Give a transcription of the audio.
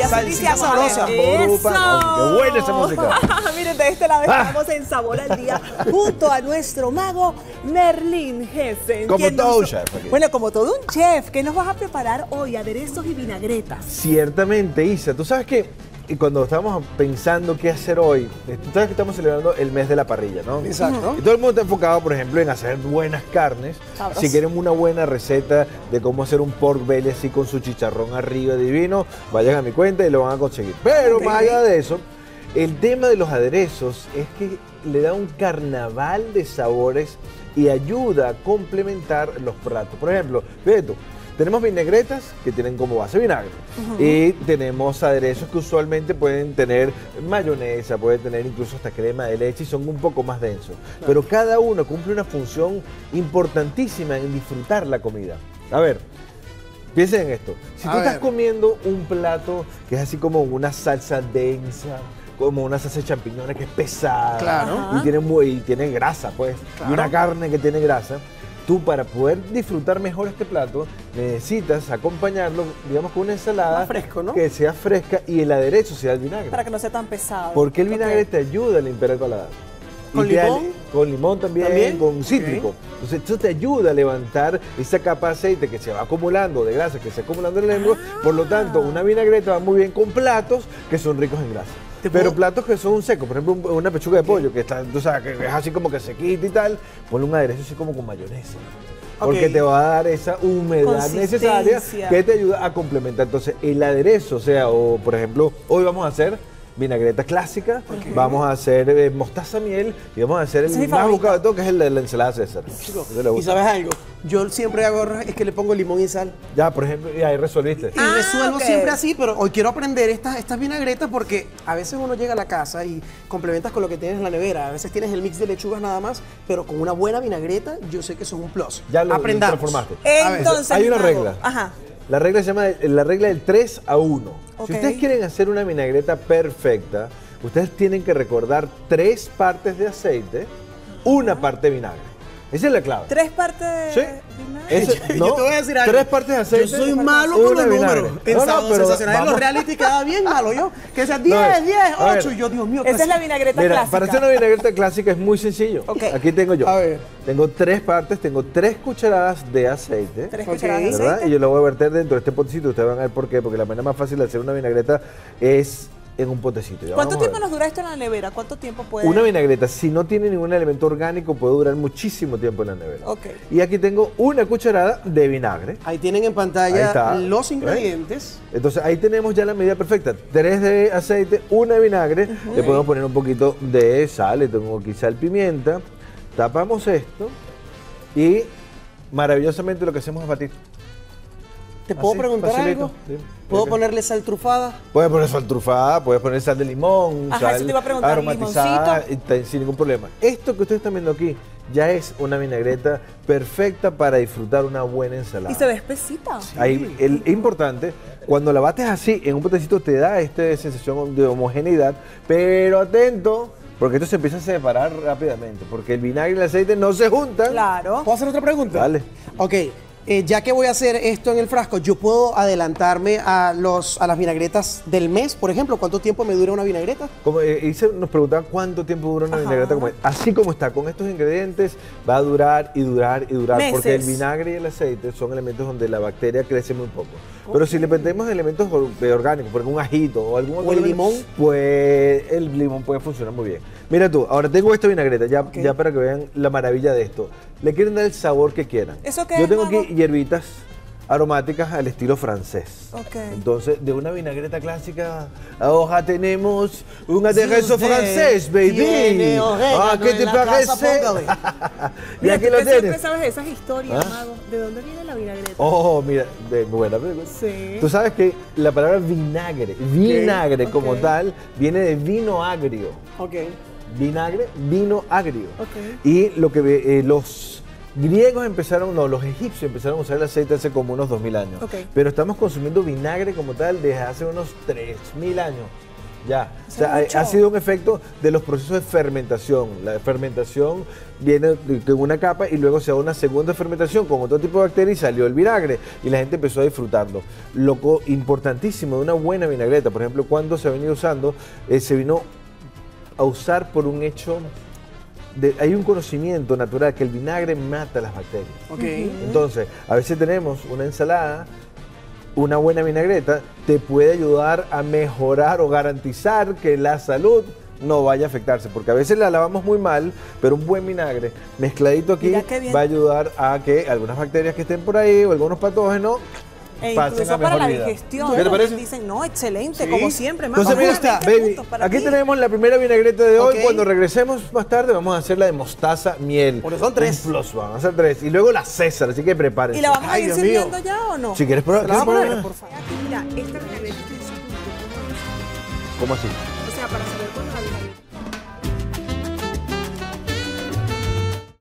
así dice amor. Eso. ¡Qué buena esa música! Miren, de este lado estamos en Sabor al Día junto a nuestro mago Merlín Gessen. Como todo un chef aquí. Bueno, como todo un chef. ¿Qué nos vas a preparar hoy? Aderezos y vinagretas. Ciertamente, Isa. Tú sabes que cuando estábamos pensando qué hacer hoy, tú sabes que estamos celebrando el mes de la parrilla, ¿no? Exacto. Y todo el mundo está enfocado, por ejemplo, en hacer buenas carnes. Sabroso. Si quieren una buena receta de cómo hacer un pork belly así con su chicharrón arriba divino, vayan a mi cuenta y lo van a conseguir. Pero más allá de eso, el tema de los aderezos es que le da un carnaval de sabores y ayuda a complementar los platos. Por ejemplo, fíjate tú, tenemos vinagretas que tienen como base vinagre y tenemos aderezos que usualmente pueden tener mayonesa, pueden tener incluso hasta crema de leche y son un poco más densos. Pero cada uno cumple una función importantísima en disfrutar la comida. A ver, piensen en esto. Si tú estás comiendo un plato que es así como una salsa densa, como una salsa de champiñones que es pesada, Claro. y tiene grasa, pues, y una carne que tiene grasa, tú para poder disfrutar mejor este plato necesitas acompañarlo, digamos, con una ensalada Más fresco, ¿no? que sea fresca y el aderezo sea el vinagre. Para que no sea tan pesado. Porque el vinagre Ok. te ayuda a limpiar el paladar. ¿Con limón? Con limón también, ¿También? con cítrico. Entonces, esto te ayuda a levantar esa capa de aceite que se va acumulando, de grasa que se va acumulando en la lengua. Por lo tanto, una vinagreta va muy bien con platos que son ricos en grasa. Pero platos que son secos, por ejemplo, una pechuga de pollo que está, tú sabes, que es así como que sequita y tal, ponle un aderezo así como con mayonesa. Porque te va a dar esa humedad necesaria que te ayuda a complementar. Entonces, el aderezo, o sea, o por ejemplo, hoy vamos a hacer vinagreta clásica, vamos a hacer mostaza miel y vamos a hacer el más buscado de todo, que es el de la ensalada César. ¿Y sabes algo? Yo siempre hago es que le pongo limón y sal. Ya, por ejemplo, y ahí resolviste. Y resuelvo siempre así, pero hoy quiero aprender estas vinagretas porque a veces uno llega a la casa y complementas con lo que tienes en la nevera. A veces tienes el mix de lechugas nada más, pero con una buena vinagreta yo sé que son un plus. Ya lo aprendamos. transformaste. Entonces, hay una mago. regla. Ajá. La regla se llama la regla del 3 a 1. Ok. Si ustedes quieren hacer una vinagreta perfecta, ustedes tienen que recordar 3 partes de aceite, una parte de vinagre. Esa es la clave. 3 partes de Sí. vinagre. No, Yo te voy a decir algo. 3 partes de aceite. Yo soy malo con una los de vinagre. números. En No, Sábado pero Sensacional, en los vamos. reality queda bien malo yo. Que sea 10, No, 10, a ver. 8. Y yo, Dios mío, Esa es la vinagreta Mira, clásica. para hacer una vinagreta clásica es muy sencillo. Ok. Aquí tengo yo. A ver. Tengo 3 partes, tengo 3 cucharadas de aceite. 3 Ok. cucharadas de ¿Verdad? aceite. Y yo lo voy a verter dentro de este potecito. Ustedes van a ver por qué. Porque la manera más fácil de hacer una vinagreta es en un potecito. Ya ¿Cuánto vamos a tiempo ver. nos dura esto en la nevera? ¿Cuánto tiempo puede? Una vinagreta, si no tiene ningún elemento orgánico, puede durar muchísimo tiempo en la nevera. Ok. Y aquí tengo una cucharada de vinagre. Ahí tienen en Ahí pantalla está. los ¿Ves? ingredientes. Entonces ahí tenemos ya la medida perfecta. 3 de aceite, 1 de vinagre. Le podemos poner un poquito de sal, le tengo aquí sal, pimienta. Tapamos esto y maravillosamente lo que hacemos es batir. ¿Te puedo Así, preguntar facilito. algo? Sí. ¿Puedo Ok. ponerle sal trufada? Puedes poner sal trufada, puedes poner sal de limón, Ajá, eso sal te iba a preguntar, aromatizada, limoncito. sin ningún problema. Esto que ustedes están viendo aquí ya es una vinagreta perfecta para disfrutar una buena ensalada. Y se ve espesita. Ahí, es importante, cuando la bates así en un potecito te da esta sensación de homogeneidad, pero atento, porque esto se empieza a separar rápidamente, porque el vinagre y el aceite no se juntan. Claro. ¿Puedo hacer otra pregunta? Dale. Ok, ya que voy a hacer esto en el frasco, ¿yo puedo adelantarme a las vinagretas del mes? Por ejemplo, ¿cuánto tiempo me dura una vinagreta? Como nos preguntaba cuánto tiempo dura una vinagreta como esta. Así como está, con estos ingredientes, va a durar y durar y durar. Meses. Porque el vinagre y el aceite son elementos donde la bacteria crece muy poco. Pero si le metemos elementos orgánicos, por ejemplo, un ajito o algún otro el elemento, limón. pues el limón puede funcionar muy bien. Mira tú, ahora tengo esta vinagreta, ya para que vean la maravilla de esto. Le quieren dar el sabor que quieran. ¿Eso qué Yo es, tengo mago? aquí hierbitas aromáticas al estilo francés. Ok. Entonces, de una vinagreta clásica, ahora tenemos un aderezo francés, baby. tiene orégano Ah, ¿qué en te la casa, parece? póngale. Y Mira, aquí tú lo que siempre tienes. sabes esas historias, ¿Ah? mago. ¿De dónde viene la vinagreta? Oh, mira, buena pregunta. Sí. Tú sabes que la palabra vinagre como ok. tal, viene de vino agrio. Ok. Vinagre, vino agrio. Ok. Y lo que los griegos empezaron, no, los egipcios empezaron a usar el aceite hace como unos 2000 años. Ok. Pero estamos consumiendo vinagre como tal desde hace unos 3000 años. Ya, o Eso sea, es mucho. ha sido un efecto de los procesos de fermentación. La fermentación viene de una capa y luego se da una segunda fermentación con otro tipo de bacterias y salió el vinagre y la gente empezó a disfrutarlo. Lo importantísimo de una buena vinagreta, por ejemplo, cuando se ha venido usando, se vino a usar por un hecho... hay un conocimiento natural que el vinagre mata las bacterias. Ok. Entonces, a veces tenemos una ensalada, una buena vinagreta te puede ayudar a mejorar o garantizar que la salud no vaya a afectarse, porque a veces la lavamos muy mal, pero un buen vinagre mezcladito aquí Mira qué bien. va a ayudar a que algunas bacterias que estén por ahí o algunos patógenos E pasen incluso a para mejor la vida. digestión. ¿Qué te parece? Dicen, no, excelente, Sí. como siempre. Más Entonces, mira, vamos a 20 baby, puntos para aquí ti. tenemos la primera vinagreta de hoy. Ok. Cuando regresemos más tarde vamos a hacer la de mostaza miel. Porque son 3. Un plus, vamos a hacer 3. Y luego la César, así que prepárense. ¿Y la vamos a Ay, ir Dios sirviendo mío. ya o no? Si quieres probar, ¿La vas a ¿quieres poner? probar? Por favor. Aquí, mira, esta vinagreta es ¿Cómo así?